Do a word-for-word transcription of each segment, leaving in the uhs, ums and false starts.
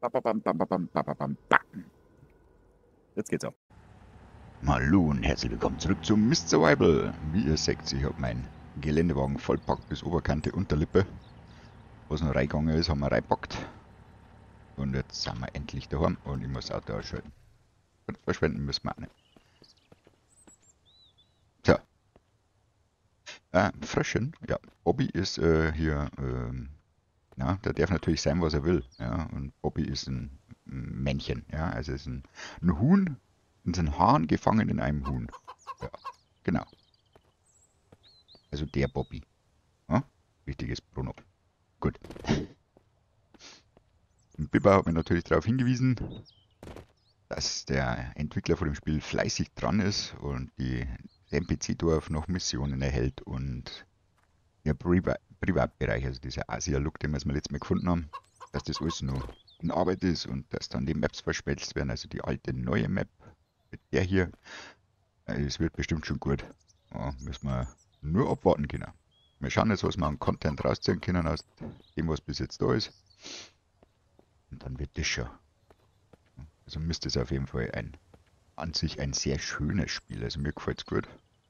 Bam, bam, bam, bam, bam, bam, bam. Jetzt geht's ab. Hallo und herzlich willkommen zurück zum Mist Survival. Wie ihr seht, ich habe meinen Geländewagen vollpackt bis Oberkante Unterlippe. Was noch reingegangen ist, haben wir reingepackt. Und jetzt sind wir endlich daheim und ich muss das Auto ausschalten. Und verschwenden müssen wir auch nicht. So, äh, Fröschchen, ja, Bobby ist äh, hier, ähm, ja, der darf natürlich sein, was er will. Ja, und Bobby ist ein Männchen, ja, also ist ein, ein Huhn, und ein Hahn gefangen in einem Huhn. Ja, genau. Also der Bobby. Ja? Wichtiges Pronomen. Gut. Und Bibba hat mir natürlich darauf hingewiesen, dass der Entwickler von dem Spiel fleißig dran ist und die N P C-Dorf noch Missionen erhält und der Priva Privatbereich, also dieser Asia-Look, den wir jetzt mal letztes Mal gefunden haben, dass das alles noch in Arbeit ist und dass dann die Maps verschmelzt werden, also die alte, neue Map mit der hier. Es wird bestimmt schon gut. Ja, müssen wir nur abwarten können. Wir schauen jetzt, was wir an Content rausziehen können aus dem, was bis jetzt da ist. Und dann wird das schon. Also müsste es auf jeden Fall ein, an sich ein sehr schönes Spiel. Also mir gefällt es gut.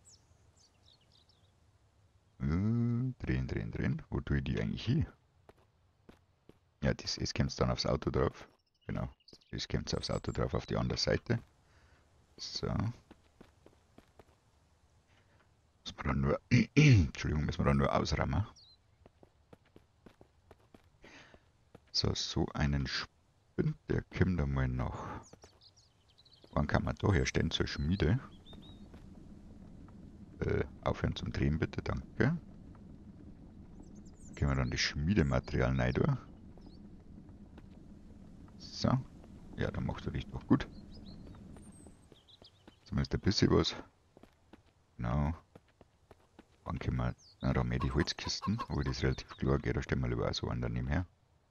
Äh, drehen, drehen, drehen. Wo tue ich die eigentlich hin? Ja, das ist kommt dann aufs Auto drauf. Genau. Das kommt aufs Auto drauf, auf die andere Seite. So. Muss man dann nur, Entschuldigung, müssen wir dann nur ausrammen. So, so einen Spind, der kommt einmal noch. Wann kann man da herstellen zur Schmiede? Äh, aufhören zum Drehen bitte, danke. Können wir dann das Schmiedematerial rein tun. So. Ja, dann macht er dich doch gut. Zumindest ein bisschen was. Genau. Dann können wir, na, da haben wir die Holzkisten, wo das relativ klar geht, da stellen wir lieber auch so einen daneben her.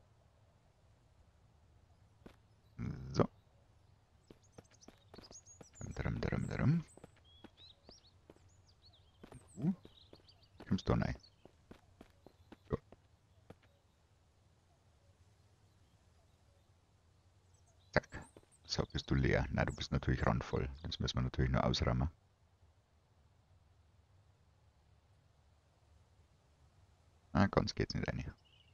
So. Drum, drum, drum. Uh, kommst du da rein? Ja. Zack. So, bist du leer. Na, du bist natürlich randvoll. Das müssen wir natürlich nur ausrammen. Ah, ganz geht's nicht rein.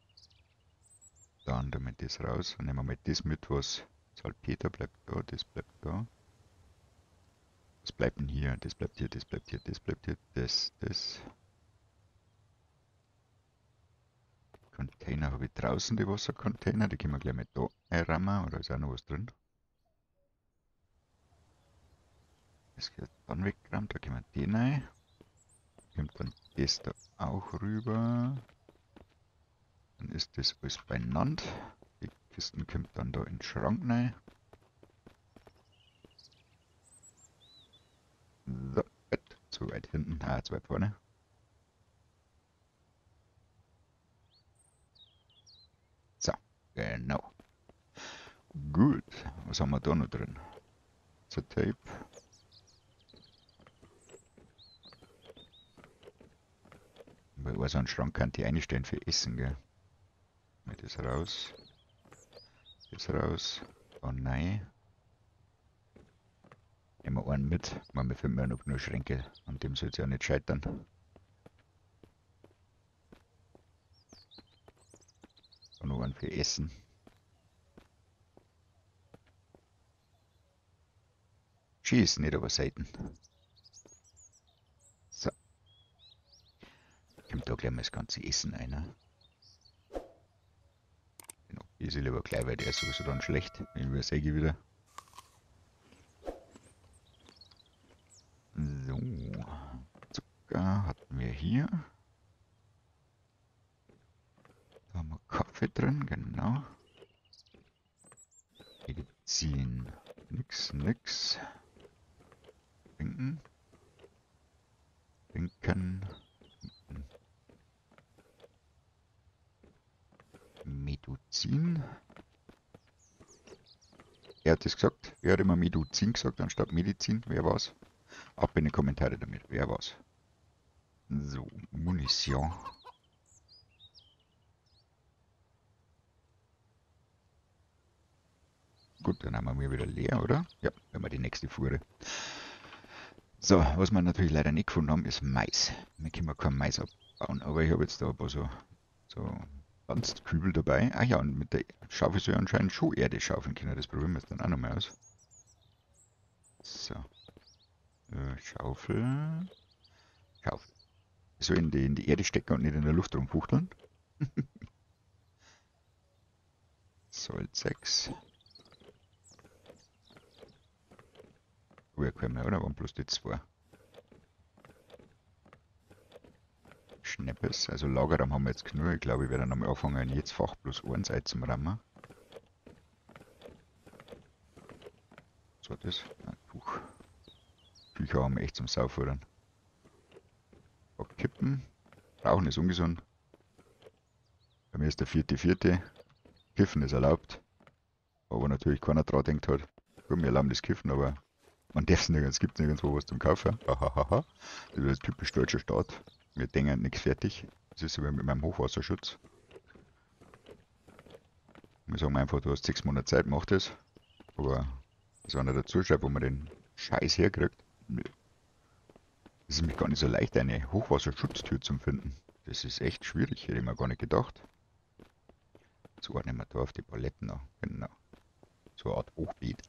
Dann damit das raus. Dann nehmen wir mal das mit, was Salpeter bleibt da, das bleibt da. Was bleibt denn hier? Das bleibt hier, das bleibt hier, das bleibt hier, das, das. Container habe ich draußen, die Wassercontainer. Die können wir gleich mit da einrammen. Oder ist auch noch was drin? Das wird dann weggerammt. Da können wir den rein. Kommt dann das da auch rüber. Dann ist das alles beieinander. Die Kisten kommt dann da in den Schrank rein. So, zu weit hinten. Ah, zu weit vorne. So, genau. Gut. Was haben wir da noch drin? So, Tape. Weil so einen Schrank kann ich einstellen für Essen, gell? Mal das raus. Das raus. Oh nein. Nehmen wir einen mit. Man, wir finden ja noch nur Schränke. An dem soll es ja nicht scheitern. Und noch einen für Essen. Schieß, nicht aber Seiten. So. Kommt da gleich mal das ganze Essen ein. Ne? Genau. Ist lieber gleich, weil der ist sowieso dann schlecht. Ich übersäge wieder. So. Zucker hatten wir hier. Da haben wir Kaffee drin, genau. Medizin. Nix, nix. Trinken. Trinken. Medizin. Wer hat das gesagt? Wer hat immer Medizin gesagt anstatt Medizin? Wer war's? Ab in die Kommentare damit. Wer war's? So, Munition. Gut, dann haben wir wieder leer, oder? Ja, dann haben wir die nächste Fuhre. So, was wir natürlich leider nicht gefunden haben, ist Mais. Wir können kein Mais abbauen, aber ich habe jetzt da ein paar so, so Kübel dabei. Ah ja, und mit der Schaufel soll ich anscheinend schon Erde schaufeln können. Das probieren wir jetzt dann auch nochmal aus. So. Äh, Schaufel. Schaufel. So in die, in die Erde stecken und nicht in der Luft rumfuchteln. Soll sechs. Oh, ja, können wir, oder? Waren bloß die zwei. Schneppes, also Lagerraum haben wir jetzt genug. Ich glaube, ich werde dann einmal anfangen, jetzt Fach plus eins einzurammen. Was war das? Ein Tuch. Tücher haben wir echt zum Saufuttern. Kippen. Rauchen ist ungesund. Bei mir ist der vierte vierte. Kiffen ist erlaubt. Aber natürlich keiner dran denkt hat. Gut, wir erlauben das Kiffen, aber man darf es nirgends, es gibt nirgendwo was zum Kaufen. Hahaha. Das ist typisch deutscher Staat. Wir denken nichts fertig. Das ist so wie mit meinem Hochwasserschutz. Wir sagen einfach, du hast sechs Monate Zeit, mach das. Aber das einer dazu schreibt, wo man den Scheiß herkriegt. Es ist nämlich gar nicht so leicht, eine Hochwasserschutztür zu finden. Das ist echt schwierig, hätte ich mir gar nicht gedacht. So ordnen wir da auf die Paletten noch. Genau. So eine Art Hochbeet.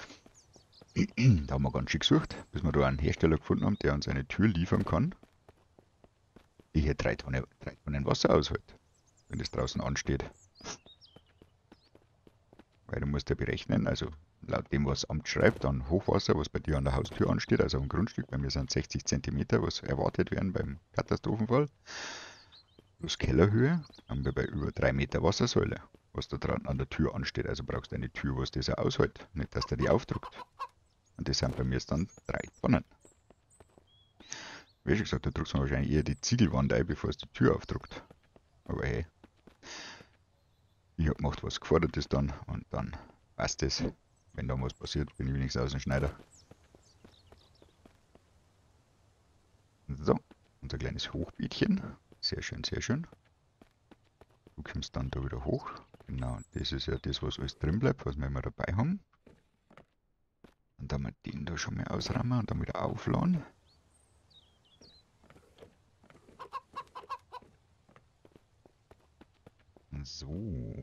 Da haben wir ganz schön gesucht, bis wir da einen Hersteller gefunden haben, der uns eine Tür liefern kann, die hier drei Tonnen, drei Tonnen Wasser aushält, wenn das draußen ansteht. Weil du musst ja berechnen, also laut dem, was das Amt schreibt, dann Hochwasser, was bei dir an der Haustür ansteht, also am Grundstück, bei mir sind sechzig Zentimeter, was erwartet werden beim Katastrophenfall. Plus Kellerhöhe, haben wir bei über drei Meter Wassersäule, was da dran an der Tür ansteht. Also brauchst du eine Tür, was das auch aushält, nicht, dass der die aufdruckt. Und das sind bei mir dann drei Tonnen. Wie schon gesagt, da druckst du wahrscheinlich eher die Ziegelwand ein, bevor es die Tür aufdruckt. Aber hey, ich hab gemacht, was gefordert ist dann, und dann passt es. Wenn da was passiert, bin ich wenigstens aus dem Schneider. So, unser kleines Hochbeetchen. Sehr schön, sehr schön. Du kommst dann da wieder hoch. Genau, das ist ja das, was alles drin bleibt, was wir immer dabei haben. Und dann wir den da schon mal ausrammen und dann wieder aufladen. So.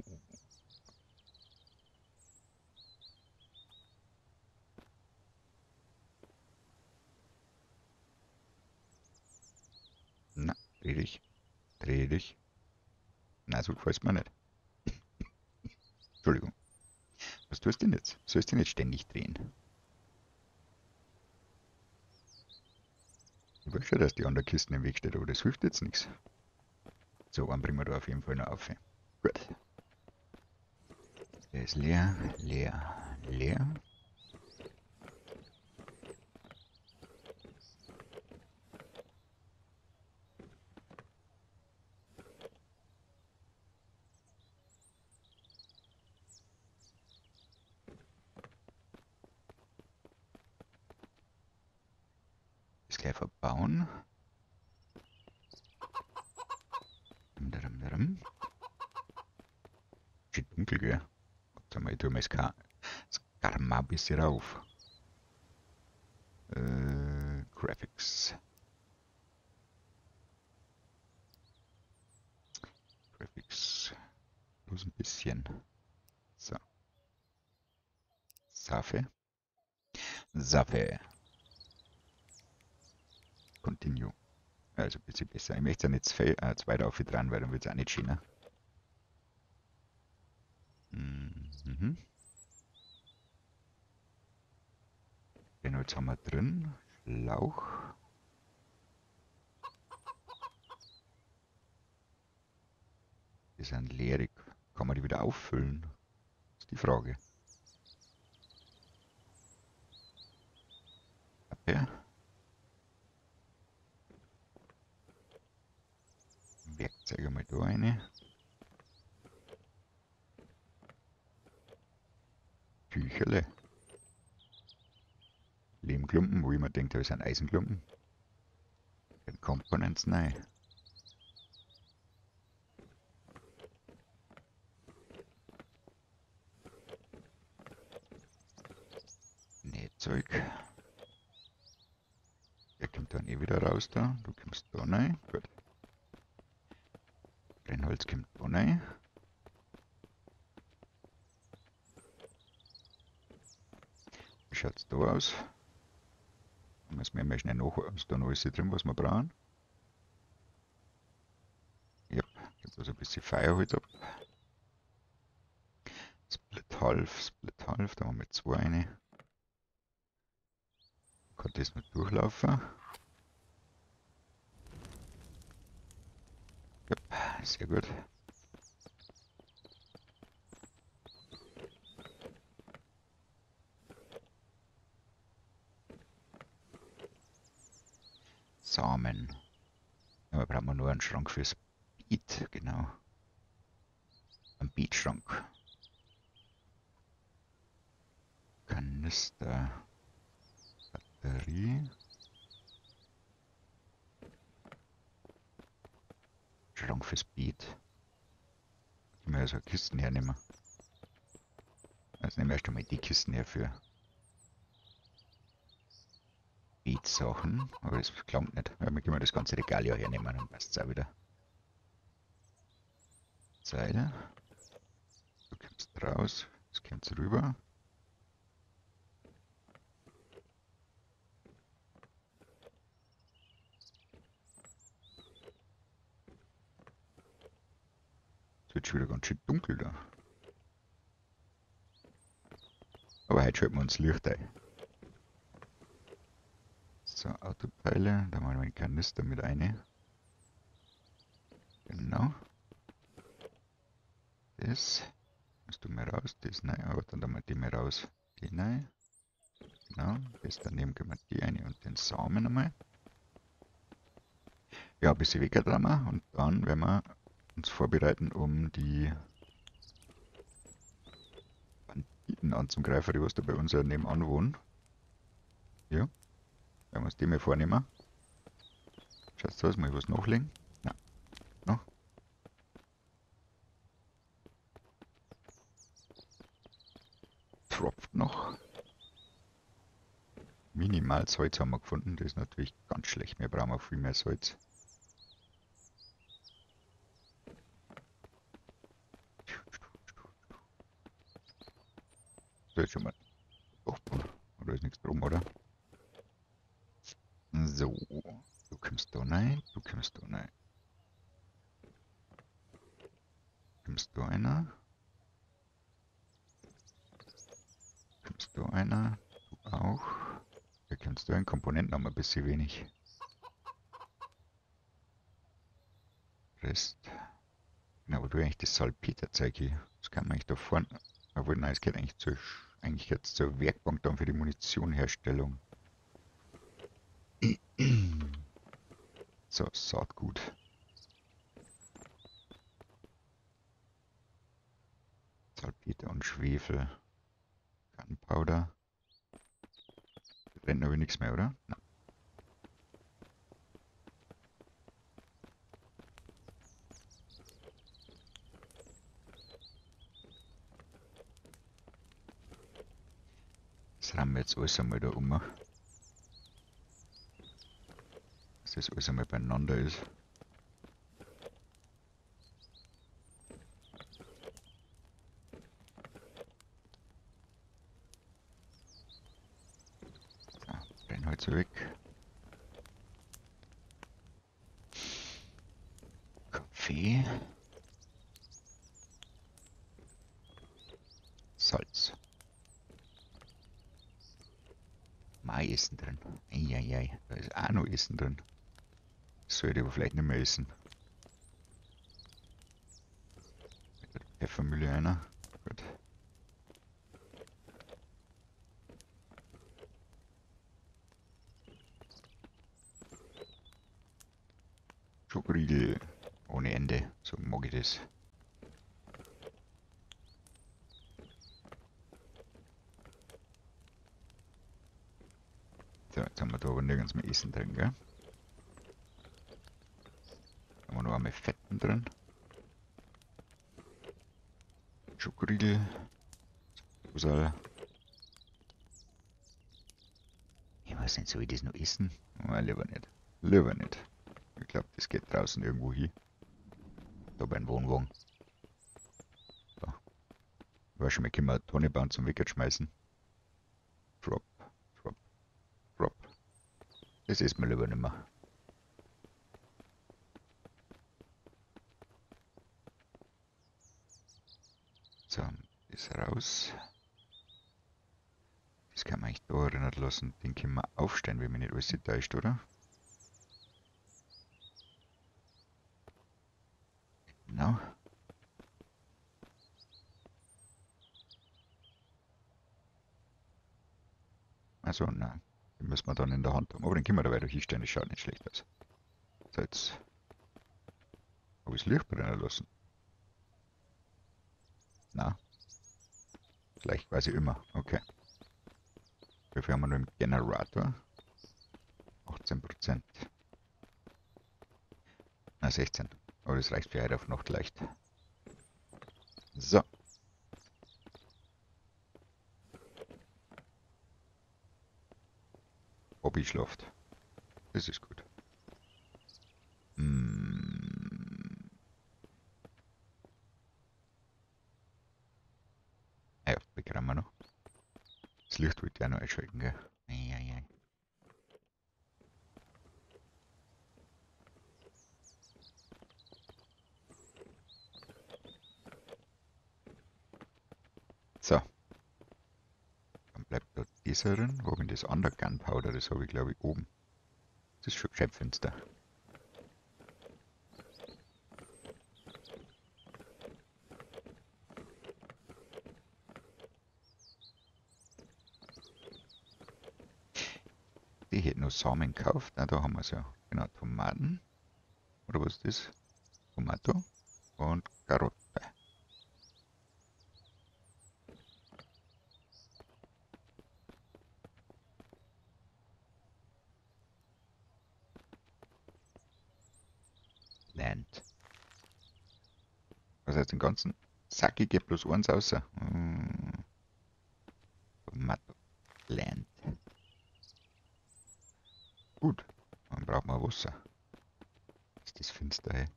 Na, dreh dich. Dreh dich. Na, so gefällt mir nicht. Entschuldigung. Was tust du denn jetzt? Sollst du nicht ständig drehen? Ich weiß schon, dass die andere Kiste im Weg steht, aber das hilft jetzt nichts. So, einen bringen wir da auf jeden Fall noch auf. Gut. Der ist leer, leer, leer. Das gleich verbauen. Shit, dunkel, gell? Warte mal, ich tue mal das Karma ein bisschen rauf. Äh, Graphics. Graphics. Bloß ein bisschen. So. Safe. Safe. Continue. Also ein bisschen besser. Ich möchte ja nicht zwei, äh, zwei auf dran, weil dann wird es auch nicht schöner. Mhm. Genau, jetzt haben wir drin. Schlauch. Die sind leerig. Kann man die wieder auffüllen? Das ist die Frage. Ja. Werkzeuge mal da eine. Tücherle. Lehmklumpen, wo jemand denkt, das sind Eisenklumpen. Den Components, nein. Zeug. Der kommt dann eh wieder raus da. Du kommst da rein. Gut. Brennholz kommt da rein. Wie schaut's da aus? Müssen wir mal schnell nach, ist da noch alles drin, was wir brauchen? Ja, gibt also ein bisschen Feuerholz ab. Split half, Split half, da haben wir zwei rein. Kann das noch durchlaufen? Ja, sehr gut. Samen. Ja, da brauchen wir nur einen Schrank fürs Beet, genau. Ein Beetschrank. Kanister. Batterie. Schrank fürs Beet. Können wir also Kisten hernehmen. Also nehmen wir erst einmal die Kisten her für Beet-Sachen. Aber das klangt nicht. Ja, wir können das ganze Regal ja hernehmen, dann passt es auch wieder. Seil. Du kommst raus. Das kommt rüber. Es wird schon wieder ganz schön dunkel da. Aber heute schalten wir uns Licht ein. So, Autoteile, da machen wir den Kanister mit rein. Genau. Das. Das tun wir raus, das nein, aber dann tun wir die mal raus. Die nein. Genau, das daneben können wir die eine und den Samen einmal. Ja, ein bisschen weggetragen und dann werden wir uns vorbereiten, um die Banditen anzugreifen, die was da bei uns ja nebenan wohnen. Ja, werden wir uns die mal vornehmen. Schaut aus, mal was nachlegen. Nein, noch. Tropft noch. Minimal Salz haben wir gefunden, das ist natürlich ganz schlecht. Wir brauchen auch viel mehr Salz. So, jetzt schon mal. Oh, oder ist nichts drum, oder? So, du kommst da rein, du kommst da rein. Du kommst da einer. Du kommst da einer. Du auch. Da kommst du in Komponenten haben wir ein bisschen wenig. Rest. Genau, wo du eigentlich das Salpeterzeug hier. Das kann man eigentlich da vorne. Obwohl, nein, es geht eigentlich zur, eigentlich jetzt zur Werkbank dann für die Munitionherstellung. So, Saatgut. Salpeter und Schwefel. Gunpowder. Brennt aber nichts mehr, oder? Nein. Das rammen wir jetzt alles einmal da um. Dass das alles einmal beieinander ist. So, Brennholz weg. Kaffee. Salz. Mai Essen drin. Eieiei, da ist auch noch Essen drin. Das sollte ich aber vielleicht nicht mehr essen. Mit der Pfeffermühle einer. Gut. Schokoriegel ohne Ende. So mag ich das. So, jetzt haben wir da aber nirgends mehr Essen drin, gell? Haben wir noch einmal Fetten drin. Schokoriegel. Rosal. weiß nicht, soll ich das noch essen? Oh, lieber nicht. Lieber nicht. Ich glaube, das geht draußen irgendwo hin. Da beim Wohnwagen. So. Wahrscheinlich können wir eine Tonne bauen zum Wickert schmeißen. Drop, drop, drop. Das essen wir lieber nicht mehr. So, das raus. Das kann man eigentlich da erinnern lassen. Den können wir aufstellen, wenn mich nicht alles täuscht, oder? Genau. Also, nein. Den müssen wir dann in der Hand haben. Aber den können wir da weiter hinstellen, das schaut nicht schlecht aus. So, jetzt habe ich das Licht brennen lassen. Na, gleich quasi immer. Okay. Wie viel haben wir nur im Generator? achtzehn Prozent. Na, sechzehn. Aber das reicht für heute auf Nacht leicht. So. Bobby schläft. Das ist gut. Hm. Ah ja, bekommen wir noch. Das Licht wollte ich auch noch einschalten, gell? Eieiei. So. Dann bleibt da dieser drin. Wo habe ich das andere Gunpowder? Das habe ich glaube ich oben. Das ist schon Geschäftfenster. Die hätte noch Samen gekauft. Na, da haben wir es ja. Genau, Tomaten. Oder was ist das? Tomato und Karotte. Land. Was heißt den ganzen Sack? Ich gebe bloß eins raus. Hm. Tomato. Land. Gut. Dann brauchen wir Wasser. Ist das finster, ey?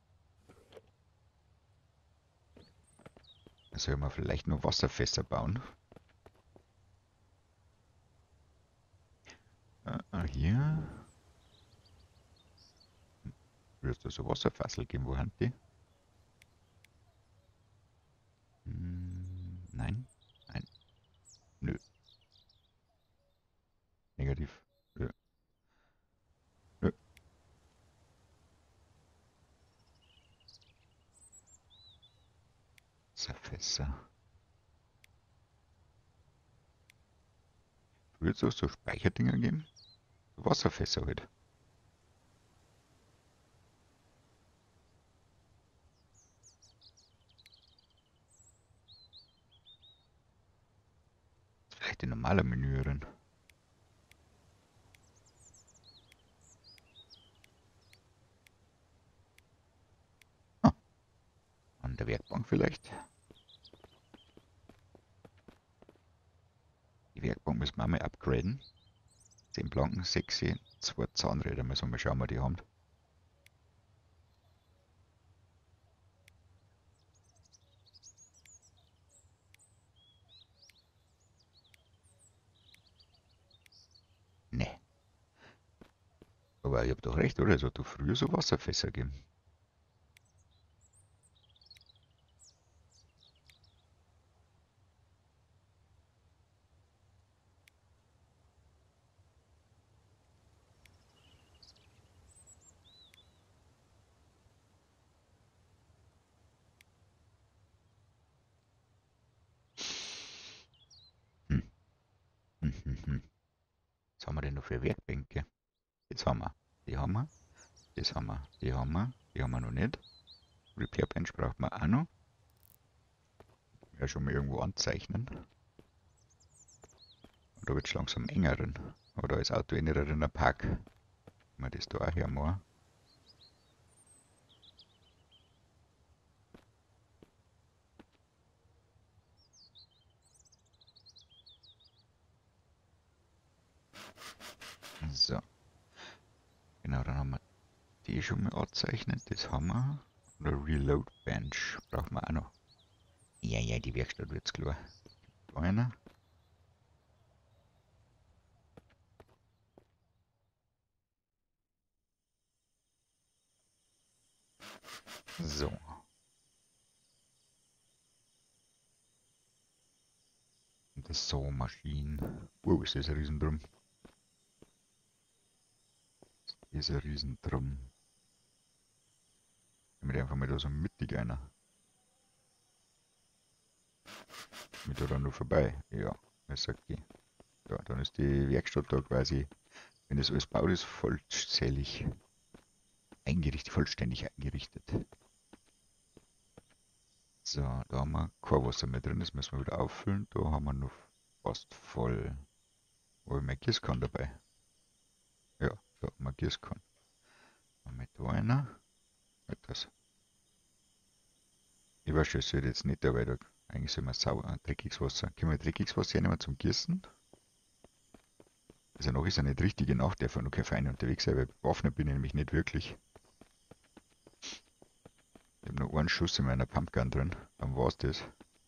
Da soll man vielleicht noch Wasserfässer bauen. Ah, hier. Wird es da so Wasserfassel geben? Wo haben die? Hm, nein. Nein. Nö. Negativ. Nö. Nö. Wasserfässer. Wird es auch so Speicherdinger geben? Wasserfässer halt. Vielleicht ein normaler Menü drin. Ah, an der Werkbank vielleicht. Die Werkbank müssen wir mal upgraden. zehn Planken, sechs, zwei Zahnräder. Mal so mal schauen, wir die haben. Ne. Aber ich hab doch recht, oder? Es hat doch früher so Wasserfässer gegeben. Hm. Hm, hm, hm. Was haben wir denn noch für Werkbänke? Jetzt haben wir. Die haben wir. Das haben wir. Die haben wir. Die haben wir noch nicht. Repair Bench braucht man auch noch. Ja, schon mal irgendwo anzeichnen. Und da wird es langsam enger drin. Aber da ist Auto innerer in der Park. Wenn wir das da auch hermachen. So, genau, dann haben wir die schon mal angezeichnet. Das haben wir. Oder Reload Bench brauchen wir auch noch. Ja, ja, die Werkstatt wird's klar. Da einer. So. Und das Sawmaschine. Wow, ist das ein Riesendrum. Das ist ein Riesendrum. Damit einfach mal da so mittig einer. Mit da nur vorbei. Ja, was sagt die? Ja, dann ist die Werkstatt da quasi, wenn das alles baut ist, vollzählig eingerichtet, vollständig eingerichtet. So, da haben wir kein Wasser mehr drin, das müssen wir wieder auffüllen. Da haben wir noch fast voll. Wo habe ich mein Gießkann dabei? Ja, da haben wir Gießkann. Haben wir da einer? Etwas. Ich weiß schon, es wird jetzt nicht, aber da eigentlich soll man sauer, äh, dreckiges Wasser. Können wir dreckiges Wasser hernehmen zum Gießen? Also noch ist er nicht richtige Nacht, darf noch kein Fein unterwegs sein, weil bewaffnet bin ich nämlich nicht wirklich. Ich habe nur einen Schuss in meiner Pumpgun drin, dann war's das.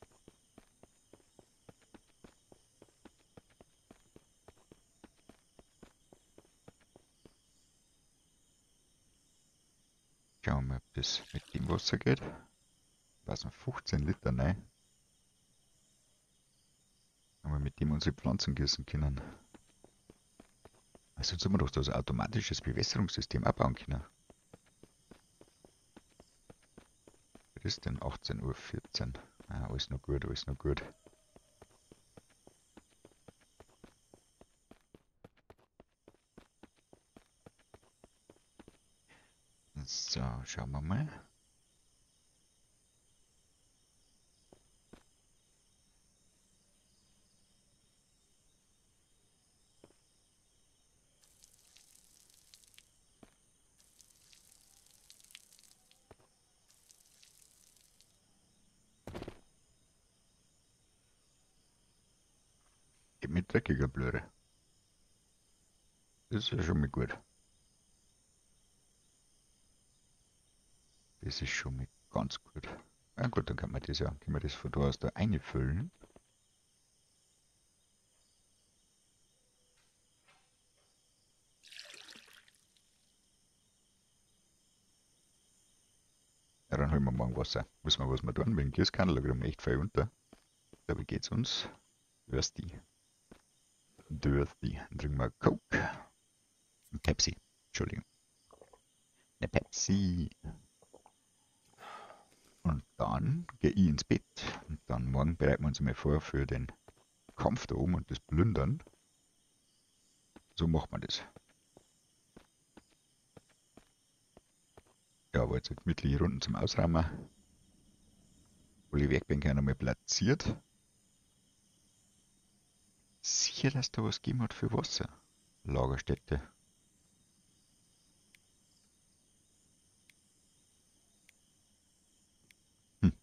Schauen wir mal, ob das mit dem Wasser geht. Was noch fünfzehn Liter rein. Aber mit dem unsere Pflanzen gießen können. Also jetzt haben wir doch so ein automatisches Bewässerungssystem abbauen können. Was ist denn achtzehn Uhr vierzehn? Ah, alles noch gut, alles noch gut. So, schauen wir mal. Gib mir dreckiger Blöre. Das ist ja schon mal gut. Das ist schon mal ganz gut. Ja gut, dann kann man das ja, können wir das von da aus da einfüllen. Ja, dann holen wir morgen Wasser. Wissen wir, was wir tun? Wegen Gießkanne, da kriegen wir echt viel unter. Dabei geht's uns. Dursty. Dursty. Dann trinken wir Coke. Und Pepsi. Entschuldigung. Eine Pepsi. Und dann gehe ich ins Bett. Und dann morgen bereiten wir uns mal vor für den Kampf da oben und das Plündern. So macht man das. Ja, aber jetzt eine gemütliche Runden zum Ausräumen. Alle Werkbänke auch nochmal platziert. Sicher, dass da was gegeben hat für Wasser. Lagerstätte. Hm.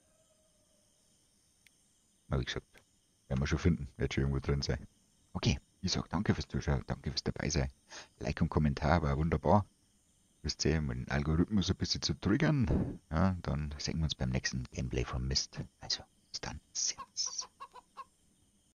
Wie gesagt, werden wir schon finden. Wird schon irgendwo drin sein. Okay, ich sag danke fürs Zuschauen, danke fürs dabei sein. Like und Kommentar war wunderbar. Wisst ihr, um den Algorithmus ein bisschen zu triggern, ja, dann sehen wir uns beim nächsten Gameplay von Mist. Also, bis dann. Servus.